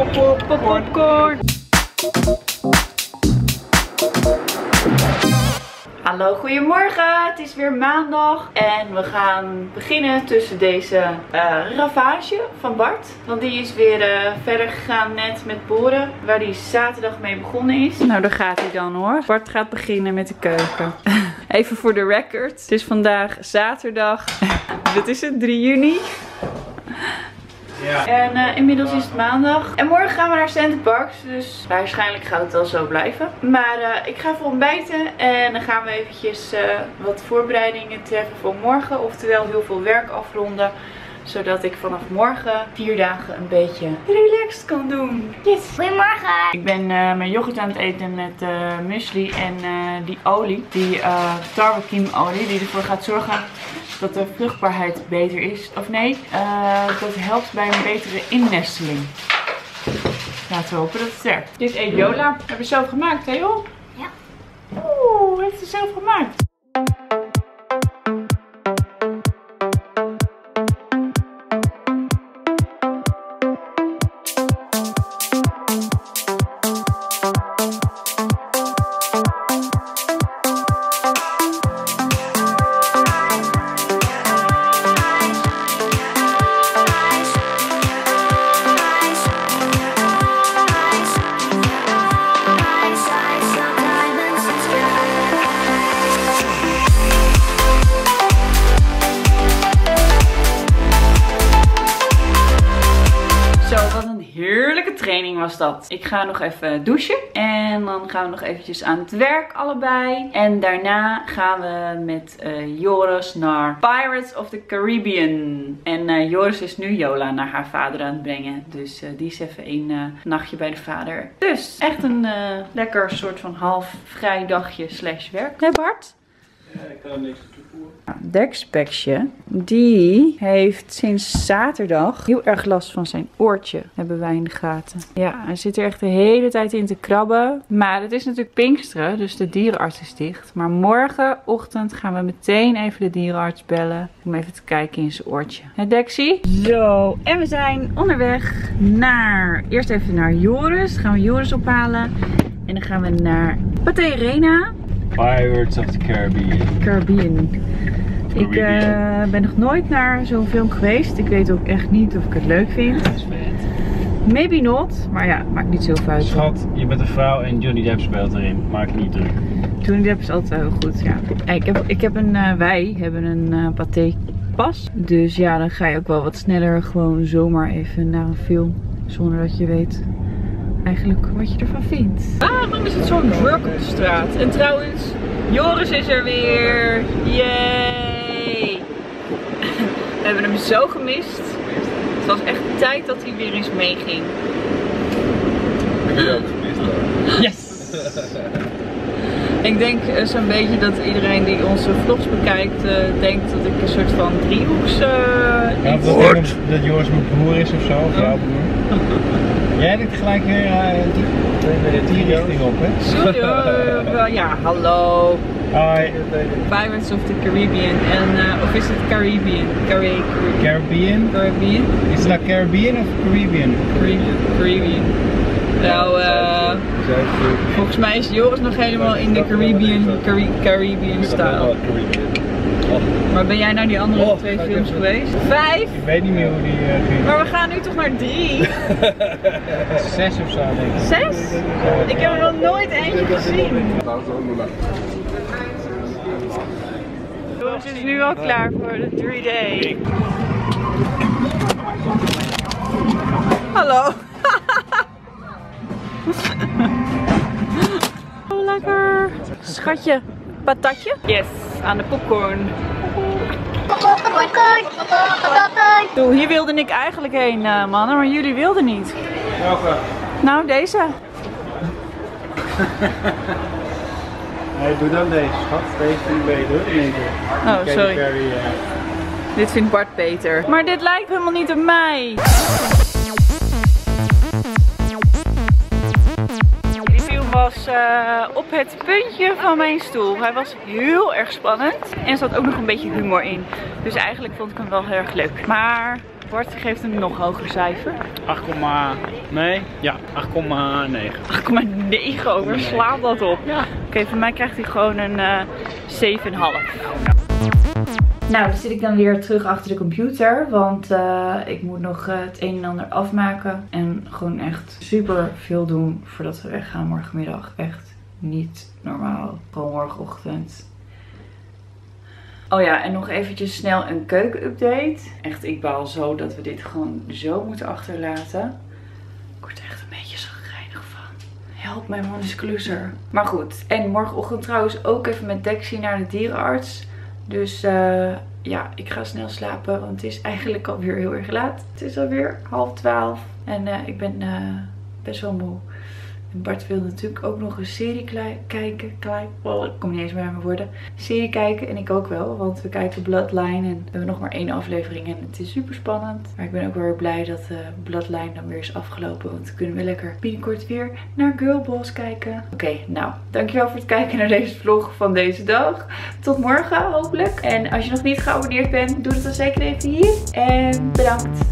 Popcorn. Hallo, goedemorgen. Het is weer maandag en we gaan beginnen tussen deze ravage van Bart. Want die is weer verder gegaan net met boren, waar hij zaterdag mee begonnen is. Nou, daar gaat hij dan hoor. Bart gaat beginnen met de keuken. Even voor de record. Het is vandaag zaterdag. Wat is het? 3 juni. Ja. En inmiddels is het maandag. En morgen gaan we naar Centerparks. Dus waarschijnlijk gaat het wel zo blijven. Maar ik ga voor ontbijten. En dan gaan we eventjes wat voorbereidingen treffen voor morgen. Oftewel heel veel werk afronden. Zodat ik vanaf morgen 4 dagen een beetje relaxed kan doen. Yes. Goedemorgen. Ik ben mijn yoghurt aan het eten met muesli en die olie. Die tarwekiem-olie die ervoor gaat zorgen dat de vruchtbaarheid beter is. Of nee, dat helpt bij een betere innesteling. Laten we hopen dat het werkt. Dit eet Jola. Heb je zelf gemaakt, hè joh? Ja. Oeh, heeft ze zelf gemaakt. Training was dat. Ik ga nog even douchen. En dan gaan we nog eventjes aan het werk allebei. En daarna gaan we met Joris naar Pirates of the Caribbean. En Joris is nu Jola naar haar vader aan het brengen. Dus die is even een nachtje bij de vader. Dus echt een lekker soort van half vrij dagje / werk. Hè Bart? Ja, ik kan er niks op toevoegen. Dekspeksje, die heeft sinds zaterdag heel erg last van zijn oortje, hebben wij in de gaten. Ja, hij zit er echt de hele tijd in te krabben. Maar het is natuurlijk Pinksteren, dus de dierenarts is dicht. Maar morgenochtend gaan we meteen even de dierenarts bellen om even te kijken in zijn oortje. Hè Dexie? Zo, en we zijn onderweg naar, eerst even naar Joris. Dan gaan we Joris ophalen. En dan gaan we naar Pathé Arena. Pirates of the Caribbean. Ik ben nog nooit naar zo'n film geweest. Ik weet ook echt niet of ik het leuk vind. Dat is vet. Maybe not. Maar ja, maakt niet zoveel uit. Schat, je bent een vrouw en Johnny Depp speelt erin. Maak je niet druk. Johnny Depp is altijd heel goed, ja. Wij hebben een Pathé pas. Dus ja, dan ga je ook wel wat sneller gewoon zomaar even naar een film. Zonder dat je weet eigenlijk wat je ervan vindt. Waarom is het zo'n druk op de straat? En trouwens, Joris is er weer. Yay! We hebben hem zo gemist. Het was echt tijd dat hij weer eens meeging. Ik heb je ook gemist hoor. Yes! Ik denk zo'n beetje dat iedereen die onze vlogs bekijkt denkt dat ik een soort van driehoeks dat Joris mijn broer is of zo, of jouw broer. Jij denkt gelijk weer die richting op, hè? Sorry hoor. Ja, hallo. Hi. Pirates of the Caribbean. En, of is het Caribbean? Caribbean? Caribbean? Is het nou Caribbean of Caribbean? Caribbean. Nou, volgens mij is Joris nog helemaal in de Caribbean style. Maar ben jij naar die andere 2 films geweest? 5? Ik weet niet meer hoe die ging. Maar we gaan nu toch naar 3? 6 of zo denk ik. 6? Ik heb er nog nooit eentje gezien. Joris is nu al klaar voor de 3-day. Hallo. Oh, lekker. Schatje, patatje? Yes, aan de popcorn. Zo, hier wilde ik eigenlijk heen, mannen, maar jullie wilden niet. Welke? Nou, deze. Nee, doe dan deze, schat. Deze vind ik beter, hoor. In één keer. Oh, sorry. Dit vindt Bart beter. Maar dit lijkt helemaal niet op mij. Die film was op het puntje van mijn stoel. Hij was heel erg spannend. En er zat ook nog een beetje humor in. Dus eigenlijk vond ik hem wel heel erg leuk. Maar Bart geeft een nog hoger cijfer. 8,9. Over slaat dat op. Ja. Oké, voor mij krijgt hij gewoon een 7,5. Nou, dan zit ik dan weer terug achter de computer. Want ik moet nog het een en ander afmaken. En gewoon echt super veel doen voordat we weggaan morgenmiddag. Echt niet normaal. Gewoon morgenochtend. Oh ja, en nog eventjes snel een keukenupdate. Echt, ik baal zo dat we dit gewoon zo moeten achterlaten. Ik word er echt een beetje chagrijnig van. Help mij man, is klusser. Maar goed, en morgenochtend trouwens ook even met Dexie naar de dierenarts. Dus ja, ik ga snel slapen, want het is eigenlijk alweer heel erg laat. Het is alweer 11:30 en ik ben best wel moe. En Bart wil natuurlijk ook nog een serie kijken. Oh, ik kom niet eens meer aan mijn woorden. Serie kijken en ik ook wel, want we kijken Bloodline en we hebben nog maar 1 aflevering en het is super spannend. Maar ik ben ook wel weer blij dat Bloodline dan weer is afgelopen, want dan kunnen we lekker binnenkort weer naar Girlboss kijken. Oké, nou, dankjewel voor het kijken naar deze vlog van deze dag. Tot morgen hopelijk. En als je nog niet geabonneerd bent, doe het dan zeker even hier. En bedankt.